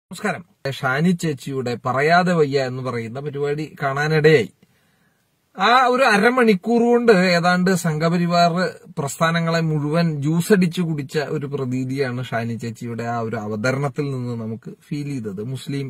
നമസ്കാരം. ഷാനി ചേച്ചിയുടെ പറയാതെ വയ്യ എന്ന് പറയുന്ന പരിപാടി കാണാനിടയായി. ആ ഒരു അരമണിക്കൂർ കൊണ്ട് ഏതാണ്ട് സംഘപരിവാർ പ്രസ്ഥാനങ്ങളെ മുഴുവൻ ജ്യൂസടിച്ചു കുടിച്ച ഒരു പ്രതീതിയാണ് ഷാനി ചേച്ചിയുടെ ആ ഒരു അവതരണത്തിൽ നിന്ന് നമുക്ക് ഫീൽ ചെയ്തത്. മുസ്ലിം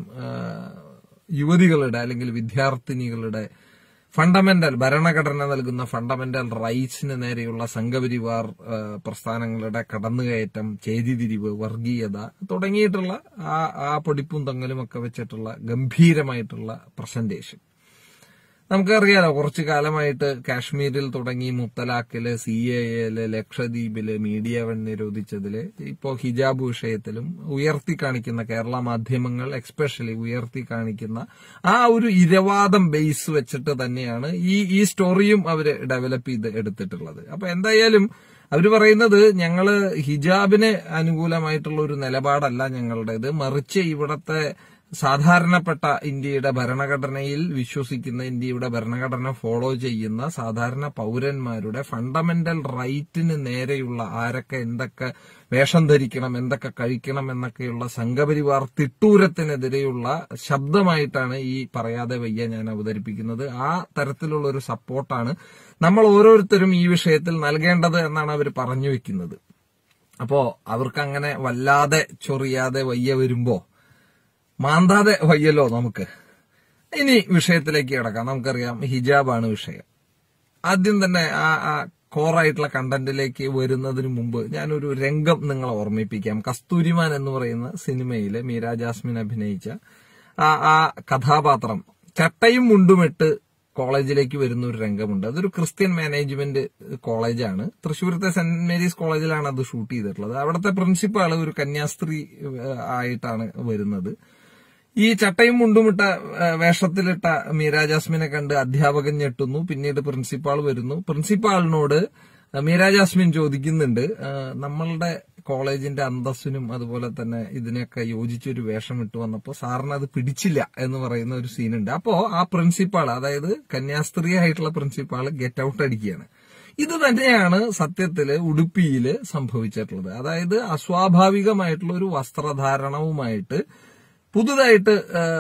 യുവതികളുടെ അല്ലെങ്കിൽ വിദ്യാർത്ഥിനികളുടെ ഫണ്ടമെന്റൽ ഭരണഘടന നൽകുന്ന ഫണ്ടമെന്റൽ റൈറ്റ്സിന് നേരെയുള്ള സംഘപരിവാർ പ്രസ്ഥാനങ്ങളുടെ കടന്നുകയറ്റം, ചേരിതിരിവ്, വർഗീയത തുടങ്ങിയിട്ടുള്ള ആ പൊടിപ്പും തൊങ്ങലും ഒക്കെ വെച്ചിട്ടുള്ള ഗംഭീരമായിട്ടുള്ള പ്രസന്റേഷൻ. നമുക്കറിയാലോ, കുറച്ചു കാലമായിട്ട് കാശ്മീരിൽ തുടങ്ങി മുത്തലാഖില്, CAA-ല്, ലക്ഷദ്വീപില്, മീഡിയ വൺ നിരോധിച്ചതില്, ഇപ്പോ ഹിജാബ് വിഷയത്തിലും ഉയർത്തി കാണിക്കുന്ന കേരള മാധ്യമങ്ങൾ എക്സ്പെഷ്യലി ഉയർത്തി കാണിക്കുന്ന ആ ഒരു ഇരവാദം ബേസ് വെച്ചിട്ട് തന്നെയാണ് ഈ സ്റ്റോറിയും അവര് ഡെവലപ്പ് ചെയ്ത് എടുത്തിട്ടുള്ളത്. അപ്പൊ എന്തായാലും അവര് പറയുന്നത്, ഞങ്ങള് ഹിജാബിന് അനുകൂലമായിട്ടുള്ള ഒരു നിലപാടല്ല ഞങ്ങളുടേത്, മറിച്ച് ഇവിടത്തെ സാധാരണപ്പെട്ട ഇന്ത്യയുടെ ഭരണഘടനയിൽ വിശ്വസിക്കുന്ന, ഇന്ത്യയുടെ ഭരണഘടന ഫോളോ ചെയ്യുന്ന സാധാരണ പൌരന്മാരുടെ ഫണ്ടമെന്റൽ റൈറ്റിന് നേരെയുള്ള ആരൊക്കെ എന്തൊക്കെ വേഷം ധരിക്കണം, എന്തൊക്കെ കഴിക്കണം എന്നൊക്കെയുള്ള സംഘപരിവാർ തിട്ടൂരത്തിനെതിരെയുള്ള ശബ്ദമായിട്ടാണ് ഈ പറയാതെ വയ്യ ഞാൻ അവതരിപ്പിക്കുന്നത്. ആ തരത്തിലുള്ള ഒരു സപ്പോർട്ടാണ് നമ്മൾ ഓരോരുത്തരും ഈ വിഷയത്തിൽ നൽകേണ്ടത് എന്നാണ് അവർ പറഞ്ഞു വെക്കുന്നത്. അപ്പോ അവർക്കങ്ങനെ വല്ലാതെ ചൊറിയാതെ വയ്യ വരുമ്പോ മാന്താതെ വയ്യല്ലോ നമുക്ക്. ഇനി വിഷയത്തിലേക്ക് കിടക്കാം. നമുക്കറിയാം, ഹിജാബാണ് വിഷയം. ആദ്യം തന്നെ ആ കോറായിട്ടുള്ള കണ്ടന്റിലേക്ക് വരുന്നതിന് മുമ്പ് ഞാനൊരു രംഗം നിങ്ങളെ ഓർമ്മിപ്പിക്കാം. കസ്തൂരിമാൻ എന്ന് പറയുന്ന സിനിമയില് മീര ജാസ്മിൻ അഭിനയിച്ച ആ കഥാപാത്രം ചട്ടയും മുണ്ടുമിട്ട് കോളേജിലേക്ക് വരുന്ന ഒരു രംഗമുണ്ട്. അതൊരു ക്രിസ്ത്യൻ മാനേജ്മെന്റ് കോളേജാണ്. തൃശ്ശൂരത്തെ സെന്റ് മേരീസ് കോളേജിലാണ് അത് ഷൂട്ട് ചെയ്തിട്ടുള്ളത്. അവിടുത്തെ പ്രിൻസിപ്പാള് ഒരു കന്യാസ്ത്രീ ആയിട്ടാണ് വരുന്നത്. ഈ ചട്ടയും മുണ്ടുമിട്ട വേഷത്തിലിട്ട മീര ജാസ്മിനെ കണ്ട് അധ്യാപകൻ ഞെട്ടുന്നു. പിന്നീട് പ്രിൻസിപ്പാൾ വരുന്നു. പ്രിൻസിപ്പാളിനോട് മീര ജാസ്മിൻ ചോദിക്കുന്നുണ്ട്, നമ്മളുടെ കോളേജിന്റെ അന്തസ്സിനും അതുപോലെ തന്നെ ഇതിനൊക്കെ യോജിച്ചൊരു വേഷം ഇട്ടു വന്നപ്പോ സാറിന് അത് പിടിച്ചില്ല എന്ന് പറയുന്ന ഒരു സീനുണ്ട്. അപ്പോ ആ പ്രിൻസിപ്പാൾ, അതായത് കന്യാസ്ത്രീ ആയിട്ടുള്ള പ്രിൻസിപ്പാൾ ഗെറ്റ് ഔട്ട് അടിക്കുകയാണ്. ഇത് തന്നെയാണ് സത്യത്തില് ഉടുപ്പിയില് സംഭവിച്ചിട്ടുള്ളത്. അതായത് അസ്വാഭാവികമായിട്ടുള്ള ഒരു വസ്ത്രധാരണവുമായിട്ട് പുതുതായിട്ട്,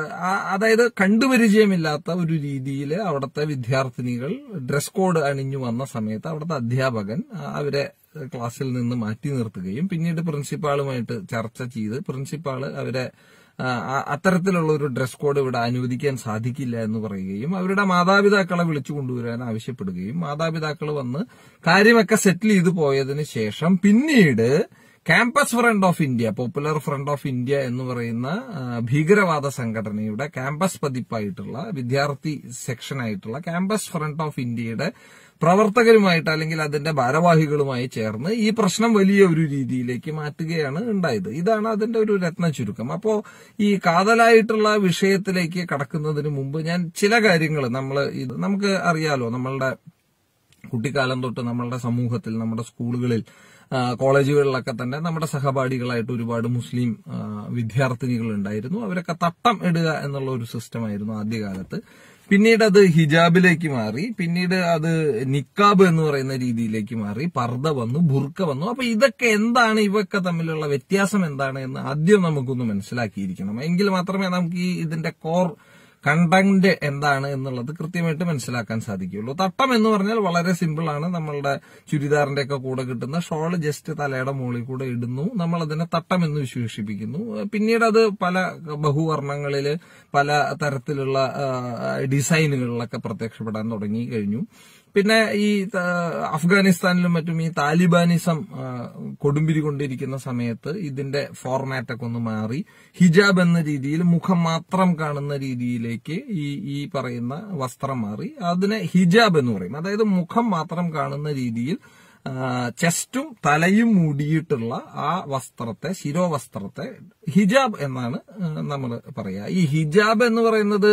അതായത് കണ്ടുപരിചയമില്ലാത്ത ഒരു രീതിയിൽ അവിടുത്തെ വിദ്യാർത്ഥിനികൾ ഡ്രസ് കോഡ് അണിഞ്ഞു വന്ന സമയത്ത് അവിടുത്തെ അധ്യാപകൻ അവരെ ക്ലാസ്സിൽ നിന്ന് മാറ്റി നിർത്തുകയും പിന്നീട് പ്രിൻസിപ്പാളുമായിട്ട് ചർച്ച ചെയ്ത് പ്രിൻസിപ്പാള് അവരെ അത്തരത്തിലുള്ള ഒരു ഡ്രസ് കോഡ് ഇവിടെ അനുവദിക്കാൻ സാധിക്കില്ല എന്ന് പറയുകയും അവരുടെ മാതാപിതാക്കളെ വിളിച്ചു കൊണ്ടുവരാൻ ആവശ്യപ്പെടുകയും മാതാപിതാക്കൾ വന്ന് കാര്യമൊക്കെ സെറ്റിൽ ചെയ്ത് പോയതിനു ശേഷം പിന്നീട് Campus Front of India, Popular Front of India എന്ന് പറയുന്ന ഭീകരവാദ സംഘടനയുടെ ക്യാമ്പസ് പതിപ്പായിട്ടുള്ള വിദ്യാർത്ഥി സെക്ഷനായിട്ടുള്ള ക്യാമ്പസ് ഫ്രണ്ട് ഓഫ് ഇന്ത്യയുടെ പ്രവർത്തകരുമായിട്ട് അല്ലെങ്കിൽ അതിന്റെ ഭാരവാഹികളുമായി ചേർന്ന് ഈ പ്രശ്നം വലിയ ഒരു രീതിയിലേക്ക് മാറ്റുകയാണ് ഉണ്ടായത്. ഇതാണ് അതിന്റെ ഒരു രത്ന ചുരുക്കം. അപ്പോ ഈ കാതലായിട്ടുള്ള വിഷയത്തിലേക്ക് കടക്കുന്നതിന് മുമ്പ് ഞാൻ ചില കാര്യങ്ങൾ നമുക്ക് അറിയാലോ, നമ്മളുടെ കുട്ടിക്കാലം തൊട്ട് നമ്മളുടെ സമൂഹത്തിൽ, നമ്മുടെ സ്കൂളുകളിൽ, കോളേജുകളിലൊക്കെ തന്നെ നമ്മുടെ സഹപാഠികളായിട്ട് ഒരുപാട് മുസ്ലിം വിദ്യാർത്ഥിനികൾ ഉണ്ടായിരുന്നു. അവരൊക്കെ തട്ടം ഇടുക എന്നുള്ള ഒരു സിസ്റ്റമായിരുന്നു ആദ്യകാലത്ത്. പിന്നീട് അത് ഹിജാബിലേക്ക് മാറി, പിന്നീട് അത് നിക്കാബ് എന്ന് പറയുന്ന രീതിയിലേക്ക് മാറി, പർദ്ദ വന്നു, ബുർക്ക വന്നു. അപ്പൊ ഇതൊക്കെ എന്താണ്, ഇവയൊക്കെ തമ്മിലുള്ള വ്യത്യാസം എന്താണ് എന്ന് ആദ്യം നമുക്കൊന്ന് മനസ്സിലാക്കിയിരിക്കണം. എങ്കിൽ മാത്രമേ നമുക്ക് ഇതിന്റെ കോർ കണ്ടന്റ് എന്താണ് എന്നുള്ളത് കൃത്യമായിട്ട് മനസ്സിലാക്കാൻ സാധിക്കുകയുള്ളൂ. തട്ടം എന്ന് പറഞ്ഞാൽ വളരെ സിമ്പിൾ ആണ്. നമ്മളുടെ ചുരിദാറിന്റെ ഒക്കെ കൂടെ കിട്ടുന്ന ഷോള് ജസ്റ്റ് തലയുടെ മുകളിൽ കൂടെ ഇടുന്നു, നമ്മൾ അതിനെ തട്ടം എന്ന് വിശേഷിപ്പിക്കുന്നു. പിന്നീട് അത് പല ബഹുവർണ്ണങ്ങളില് പല തരത്തിലുള്ള ഡിസൈനുകളിലൊക്കെ പ്രത്യക്ഷപ്പെടാൻ തുടങ്ങി കഴിഞ്ഞു. പിന്നെ ഈ അഫ്ഗാനിസ്ഥാനിലും മറ്റും ഈ താലിബാനിസം കൊടുമ്പിരി കൊണ്ടിരിക്കുന്ന സമയത്ത് ഇതിന്റെ ഫോർമാറ്റൊക്കെ ഒന്ന് മാറി ഹിജാബ് എന്ന രീതിയിൽ മുഖം മാത്രം കാണുന്ന രീതിയിലേക്ക് ഈ പറയുന്ന വസ്ത്രം മാറി. അതിനെ ഹിജാബ് എന്ന് പറയും. അതായത് മുഖം മാത്രം കാണുന്ന രീതിയിൽ ചെസ്റ്റും തലയും മൂടിയിട്ടുള്ള ആ വസ്ത്രത്തെ, ശിരോവസ്ത്രത്തെ ഹിജാബ് എന്നാണ് നമ്മൾ പറയുക. ഈ ഹിജാബ് എന്ന് പറയുന്നത്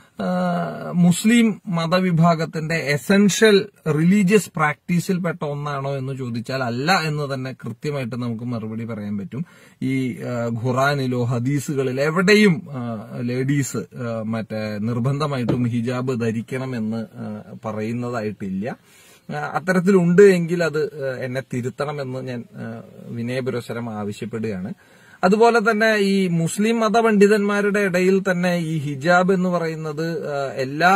മുസ്ലിം മതവിഭാഗത്തിന്റെ എസൻഷ്യൽ റിലീജിയസ് പ്രാക്ടീസിൽപ്പെട്ട ഒന്നാണോ എന്ന് ചോദിച്ചാൽ അല്ല എന്ന് തന്നെ കൃത്യമായിട്ട് നമുക്ക് മറുപടി പറയാൻ പറ്റും. ഈ ഖുറാനിലോ ഹദീസുകളിൽ എവിടെയും ലേഡീസ് നിർബന്ധമായിട്ടും ഹിജാബ് ധരിക്കണമെന്ന് പറയുന്നതായിട്ടില്ല. അത്തരത്തിലുണ്ട് എങ്കിൽ അത് എന്നെ തിരുത്തണമെന്ന് ഞാൻ വിനയപുരസരം ആവശ്യപ്പെടുകയാണ്. അതുപോലെ തന്നെ ഈ മുസ്ലിം മതപണ്ഡിതന്മാരുടെ ഇടയിൽ തന്നെ ഈ ഹിജാബ് എന്ന് പറയുന്നത് എല്ലാ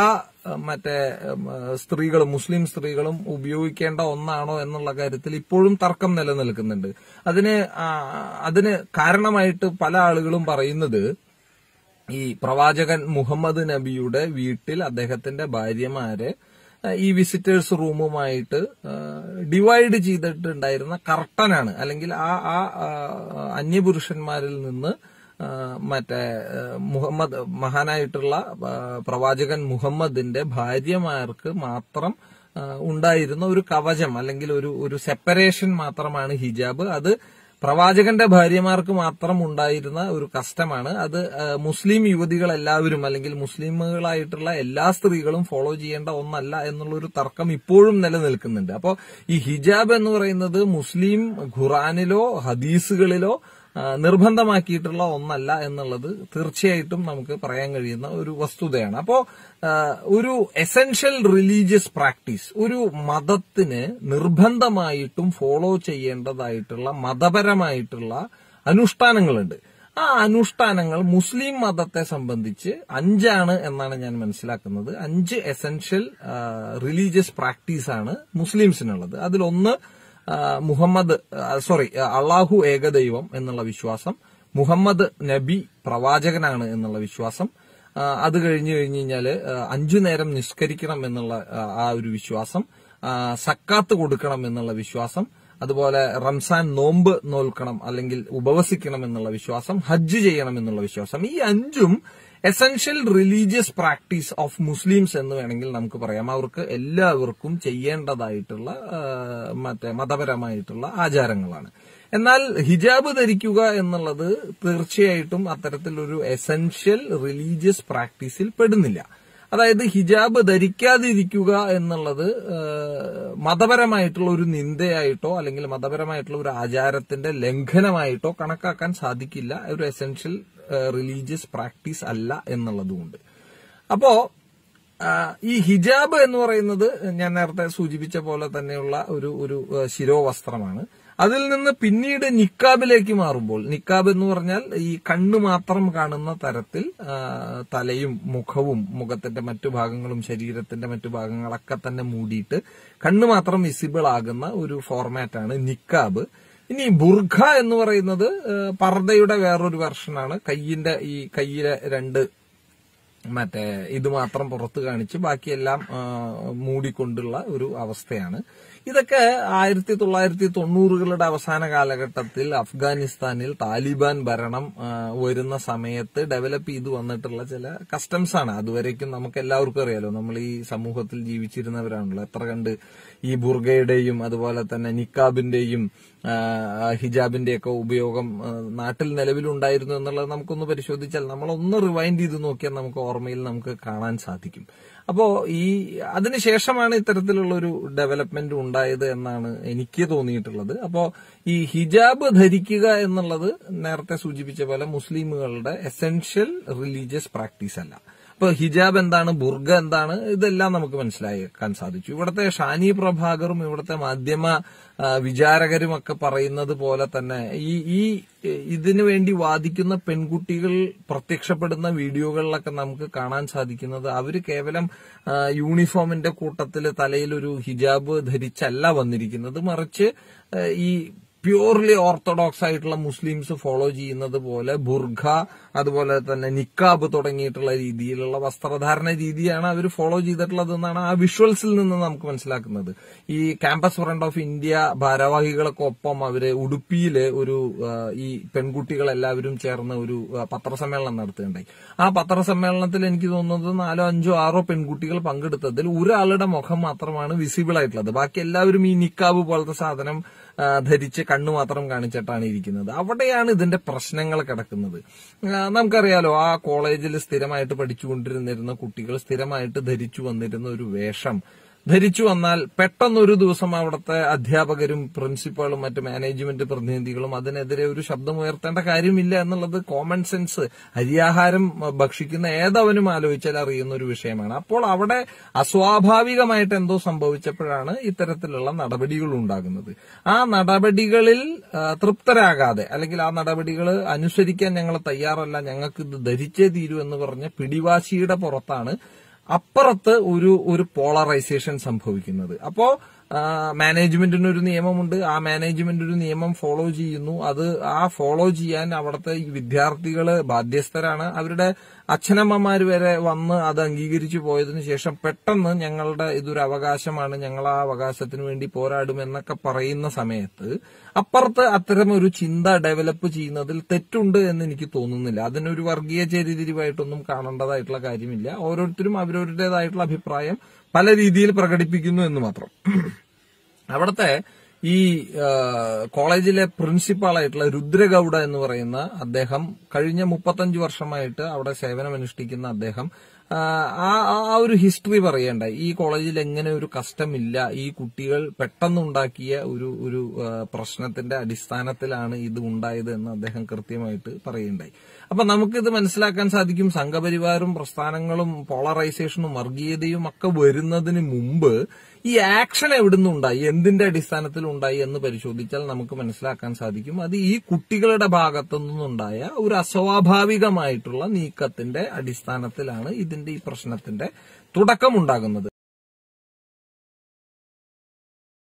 മുസ്ലിം സ്ത്രീകളും ഉപയോഗിക്കേണ്ട ഒന്നാണോ എന്നുള്ള കാര്യത്തിൽ ഇപ്പോഴും തർക്കം നിലനിൽക്കുന്നുണ്ട്. അതിന് കാരണമായിട്ട് പല ആളുകളും പറയുന്നത് ഈ പ്രവാചകൻ മുഹമ്മദ് നബിയുടെ വീട്ടിൽ അദ്ദേഹത്തിന്റെ ഭാര്യമാരെ ഈ വിസിറ്റേഴ്സ് റൂമുമായിട്ട് ഡിവൈഡ് ചെയ്തിട്ടുണ്ടായിരുന്ന കർട്ടനാണ്. അല്ലെങ്കിൽ ആ അന്യപുരുഷന്മാരിൽ നിന്ന് മഹാനായിട്ടുള്ള പ്രവാചകൻ മുഹമ്മദിന്റെ ഭാര്യമാർക്ക് മാത്രം ഉണ്ടായിരുന്ന ഒരു കവചം അല്ലെങ്കിൽ ഒരു സെപ്പറേഷൻ മാത്രമാണ് ഹിജാബ്. അത് പ്രവാചകന്റെ ഭാര്യമാർക്ക് മാത്രം ഉണ്ടായിരുന്ന ഒരു കസ്റ്റമാണ്. അത് മുസ്ലിം യുവതികളെല്ലാവരും അല്ലെങ്കിൽ മുസ്ലിമുകളായിട്ടുള്ള എല്ലാ സ്ത്രീകളും ഫോളോ ചെയ്യേണ്ട ഒന്നല്ല എന്നുള്ളൊരു തർക്കം ഇപ്പോഴും നിലനിൽക്കുന്നുണ്ട്. അപ്പോൾ ഈ ഹിജാബ് എന്ന് പറയുന്നത് മുസ്ലിം ഖുറാനിലോ ഹദീസുകളിലോ നിർബന്ധമാക്കിയിട്ടുള്ള ഒന്നല്ല എന്നുള്ളത് തീർച്ചയായിട്ടും നമുക്ക് പറയാൻ കഴിയുന്ന ഒരു വസ്തുതയാണ്. അപ്പോ ഒരു എസെൻഷ്യൽ റിലീജിയസ് പ്രാക്ടീസ്, ഒരു മതത്തിന് നിർബന്ധമായിട്ടും ഫോളോ ചെയ്യേണ്ടതായിട്ടുള്ള മതപരമായിട്ടുള്ള അനുഷ്ഠാനങ്ങളുണ്ട്. ആ അനുഷ്ഠാനങ്ങൾ മുസ്ലിം മതത്തെ സംബന്ധിച്ച് 5 എന്നാണ് ഞാൻ മനസ്സിലാക്കുന്നത്. 5 എസെൻഷ്യൽ റിലീജിയസ് പ്രാക്ടീസാണ് മുസ്ലിംസിനുള്ളത്. അതിലൊന്ന് അള്ളാഹു ഏകദൈവം എന്നുള്ള വിശ്വാസം, മുഹമ്മദ് നബി പ്രവാചകനാണ് എന്നുള്ള വിശ്വാസം, അത് കഴിഞ്ഞു കഴിഞ്ഞാല് 5 നേരം നിസ്കരിക്കണം എന്നുള്ള ആ ഒരു വിശ്വാസം, സക്കാത്ത് കൊടുക്കണം എന്നുള്ള വിശ്വാസം, അതുപോലെ റംസാൻ നോമ്പ് നോൽക്കണം അല്ലെങ്കിൽ ഉപവസിക്കണം എന്നുള്ള വിശ്വാസം, ഹജ്ജ് ചെയ്യണം എന്നുള്ള വിശ്വാസം. ഈ 5ഉം essential religious practice of Muslims എന്ന് വേണമെങ്കിൽ നമുക്ക് പറയാം. അവർക്ക് എല്ലാവർക്കും ചെയ്യേണ്ടതായിട്ടുള്ള മതപരമായിട്ടുള്ള ആചാരങ്ങളാണ്. എന്നാൽ ഹിജാബ് ധരിക്കുക എന്നുള്ളത് തീർച്ചയായിട്ടും അത്തരത്തിലൊരു എസെൻഷ്യൽ റിലീജിയസ് പ്രാക്ടീസിൽ പെടുന്നില്ല. അതായത് ഹിജാബ് ധരിക്കാതിരിക്കുക എന്നുള്ളത് മതപരമായിട്ടുള്ള ഒരു നിന്ദയായിട്ടോ അല്ലെങ്കിൽ മതപരമായിട്ടുള്ള ഒരു ആചാരത്തിന്റെ ലംഘനമായിട്ടോ കണക്കാക്കാൻ സാധിക്കില്ല. ഒരു എസെൻഷ്യൽ റിലീജിയസ് പ്രാക്ടീസ് അല്ല എന്നുള്ളതുകൊണ്ട്. അപ്പോ ഈ ഹിജാബ് എന്ന് പറയുന്നത് ഞാൻ നേരത്തെ സൂചിപ്പിച്ച പോലെ തന്നെയുള്ള ഒരു ശിരോവസ്ത്രമാണ്. അതിൽ നിന്ന് പിന്നീട് നിക്കാബിലേക്ക് മാറുമ്പോൾ, നിക്കാബ് എന്ന് പറഞ്ഞാൽ ഈ കണ്ണ് മാത്രം കാണുന്ന തരത്തിൽ തലയും മുഖവും മുഖത്തിന്റെ മറ്റു ഭാഗങ്ങളും ശരീരത്തിന്റെ മറ്റു ഭാഗങ്ങളൊക്കെ തന്നെ മൂടിയിട്ട് കണ്ണ് മാത്രം വിസിബിൾ ആകുന്ന ഒരു ഫോർമാറ്റാണ് നിക്കാബ്. ഇനി ബുർഖ എന്ന് പറയുന്നത് പർദ്ദയുടെ വേറൊരു വെർഷനാണ്. കയ്യിലെ 2 ഇത് മാത്രം പുറത്ത് കാണിച്ച് ബാക്കിയെല്ലാം മൂടിക്കൊണ്ടുള്ള ഒരു അവസ്ഥയാണ്. ഇതൊക്കെ 1990കളുടെ അവസാന കാലഘട്ടത്തിൽ അഫ്ഗാനിസ്ഥാനിൽ താലിബാൻ ഭരണം വരുന്ന സമയത്ത് ഡെവലപ്പ് ചെയ്തു വന്നിട്ടുള്ള ചില കസ്റ്റംസ് ആണ്. അതുവരേക്കും നമുക്ക് എല്ലാവർക്കും അറിയാലോ, നമ്മൾ ഈ സമൂഹത്തിൽ ജീവിച്ചിരുന്നവരാണല്ലോ. എത്ര കണ്ട് ഈ ബുർഗയുടെയും അതുപോലെ തന്നെ നിക്കാബിന്റെയും ഹിജാബിന്റെയൊക്കെ ഉപയോഗം നാട്ടിൽ നിലവിലുണ്ടായിരുന്നു എന്നുള്ളത് നമുക്കൊന്ന് പരിശോധിച്ചാൽ, നമ്മളൊന്ന് റിവൈൻഡ് ചെയ്ത് നോക്കിയാൽ നമുക്ക് ഓർമ്മയിൽ നമുക്ക് കാണാൻ സാധിക്കും. അപ്പോ അതിനുശേഷമാണ് ഇത്തരത്തിലുള്ള ഒരു ഡെവലപ്മെന്റ് ഉണ്ടായത് എന്നാണ് എനിക്ക് തോന്നിയിട്ടുള്ളത്. അപ്പോ ഈ ഹിജാബ് ധരിക്കുക എന്നുള്ളത് നേരത്തെ സൂചിപ്പിച്ച പോലെ മുസ്ലിമുകളുടെ എസെൻഷ്യൽ റിലീജിയസ് പ്രാക്ടീസ് അല്ല. അപ്പൊ ഹിജാബ് എന്താണ്, ബുർഗ എന്താണ്, ഇതെല്ലാം നമുക്ക് മനസ്സിലാക്കാൻ സാധിച്ചു. ഇവിടുത്തെ ഷാനി പ്രഭാകറും ഇവിടുത്തെ മാധ്യമ വിചാരകരുമൊക്കെ പറയുന്നത് പോലെ തന്നെ ഇതിനു വേണ്ടി വാദിക്കുന്ന പെൺകുട്ടികൾ പ്രത്യക്ഷപ്പെടുന്ന വീഡിയോകളിലൊക്കെ നമുക്ക് കാണാൻ സാധിക്കുന്നത് അവര് കേവലം യൂണിഫോമിന്റെ കൂട്ടത്തിൽ തലയിൽ ഒരു ഹിജാബ് ധരിച്ചല്ല വന്നിരിക്കുന്നത്. മറിച്ച് ഈ പ്യൂർലി ഓർത്തഡോക്സ് ആയിട്ടുള്ള മുസ്ലിംസ് ഫോളോ ചെയ്യുന്നത് പോലെ ബുർഖ, അതുപോലെ തന്നെ നിക്കാബ് തുടങ്ങിയിട്ടുള്ള രീതിയിലുള്ള വസ്ത്രധാരണ രീതിയാണ് അവർ ഫോളോ ചെയ്തിട്ടുള്ളതെന്നാണ് ആ വിഷ്വൽസിൽ നിന്ന് നമുക്ക് മനസ്സിലാക്കുന്നത്. ഈ ക്യാമ്പസ് ഫ്രണ്ട് ഓഫ് ഇന്ത്യ ഭാരവാഹികൾക്കൊപ്പം അവര് ഉടുപ്പിയില് ഈ പെൺകുട്ടികളെല്ലാവരും ചേർന്ന് ഒരു പത്രസമ്മേളനം നടത്തുകയുണ്ടായി. ആ പത്രസമ്മേളനത്തിൽ എനിക്ക് തോന്നുന്നത് 4, 5, 6 പെൺകുട്ടികൾ പങ്കെടുത്തതിൽ ഒരാളുടെ മുഖം മാത്രമാണ് വിസിബിൾ ആയിട്ടുള്ളത്. ബാക്കി എല്ലാവരും ഈ നിക്കാബ് പോലത്തെ സാധനം ധരിച്ച് കണ്ണു മാത്രം കാണിച്ചിട്ടാണ് ഇരിക്കുന്നത്. അവിടെയാണ് ഇതിന്റെ പ്രശ്നങ്ങൾ കിടക്കുന്നത്. നമുക്കറിയാലോ, ആ കോളേജിൽ സ്ഥിരമായിട്ട് പഠിച്ചുകൊണ്ടിരുന്നിരുന്ന കുട്ടികൾ സ്ഥിരമായിട്ട് ധരിച്ചു വന്നിരുന്ന ഒരു വേഷം ധരിച്ചു വന്നാൽ പെട്ടെന്നൊരു ദിവസം അവിടുത്തെ അധ്യാപകരും പ്രിൻസിപ്പാളും മറ്റ് മാനേജ്മെന്റ് പ്രതിനിധികളും അതിനെതിരെ ഒരു ശബ്ദമുയർത്തേണ്ട കാര്യമില്ല എന്നുള്ളത് കോമൺ സെൻസ് അരിയാഹാരം ഭക്ഷിക്കുന്ന ഏതവനും ആലോചിച്ചാൽ അറിയുന്ന ഒരു വിഷയമാണ്. അപ്പോൾ അവിടെ അസ്വാഭാവികമായിട്ട് എന്തോ സംഭവിച്ചപ്പോഴാണ് ഇത്തരത്തിലുള്ള നടപടികൾ ഉണ്ടാകുന്നത്. ആ നടപടികളിൽ തൃപ്തരാകാതെ അല്ലെങ്കിൽ ആ നടപടികൾ അനുസരിക്കാൻ ഞങ്ങൾ തയ്യാറല്ല, ഞങ്ങൾക്ക് ഇത് ധരിച്ചേ തീരൂ എന്ന് പറഞ്ഞ പിടിവാശിയുടെ പുറത്താണ് അപ്പുറത്ത് ഒരു പോളറൈസേഷൻ സംഭവിക്കുന്നത്. അപ്പോ മാനേജ്മെന്റിനൊരു നിയമമുണ്ട്, ആ മാനേജ്മെന്റ് ഒരു നിയമം ഫോളോ ചെയ്യുന്നു. അത് ആ ഫോളോ ചെയ്യാൻ അവിടുത്തെ ഈ വിദ്യാർത്ഥികള് ബാധ്യസ്ഥരാണ്. അവരുടെ അച്ഛനമ്മമാര് വരെ വന്ന് അത് അംഗീകരിച്ചു പോയതിനു ശേഷം പെട്ടെന്ന് ഞങ്ങളുടെ ഇതൊരു അവകാശമാണ്, ഞങ്ങൾ ആ അവകാശത്തിന് വേണ്ടി പോരാടുമെന്നൊക്കെ പറയുന്ന സമയത്ത് അപ്പുറത്ത് അത്തരം ഒരു ചിന്ത ഡെവലപ്പ് ചെയ്യുന്നതിൽ തെറ്റുണ്ട് എന്ന് എനിക്ക് തോന്നുന്നില്ല. അതിനൊരു വർഗീയ ചേരിതിരിവായിട്ടൊന്നും കാണേണ്ടതായിട്ടുള്ള കാര്യമില്ല. ഓരോരുത്തരും അവരവരുടേതായിട്ടുള്ള അഭിപ്രായം പല രീതിയിൽ പ്രകടിപ്പിക്കുന്നു എന്ന് മാത്രം. അവിടുത്തെ ഈ കോളേജിലെ പ്രിൻസിപ്പാളായിട്ടുള്ള രുദ്രഗൌഡ എന്ന് പറയുന്ന അദ്ദേഹം കഴിഞ്ഞ 35 വർഷമായിട്ട് അവിടെ സേവനമനുഷ്ഠിക്കുന്ന അദ്ദേഹം ആ ഒരു ഹിസ്റ്ററി പറയണ്ടായി. ഈ കോളേജിൽ എങ്ങനെ ഒരു കസ്റ്റം ഇല്ല, ഈ കുട്ടികൾ പെട്ടെന്നുണ്ടാക്കിയ ഒരു പ്രശ്നത്തിന്റെ അടിസ്ഥാനത്തിലാണ് ഇത് ഉണ്ടായത് എന്ന് അദ്ദേഹം കൃത്യമായിട്ട് പറയുണ്ടായി. അപ്പൊ നമുക്കിത് മനസ്സിലാക്കാൻ സാധിക്കും, സംഘപരിവാറും പ്രസ്ഥാനങ്ങളും പോളറൈസേഷനും വർഗീയതയും ഒക്കെ വരുന്നതിന് മുമ്പ് ഈ ആക്ഷൻ എവിടുന്നുണ്ടായി, എന്തിന്റെ അടിസ്ഥാനത്തിൽ ഉണ്ടായി എന്ന് പരിശോധിച്ചാൽ നമുക്ക് മനസ്സിലാക്കാൻ സാധിക്കും. അത് ഈ കുട്ടികളുടെ ഭാഗത്തു നിന്നുണ്ടായ ഒരു അസ്വാഭാവികമായിട്ടുള്ള നീക്കത്തിന്റെ അടിസ്ഥാനത്തിലാണ് ഇതിന്റെ ഈ പ്രശ്നത്തിന്റെ തുടക്കമുണ്ടാകുന്നത്.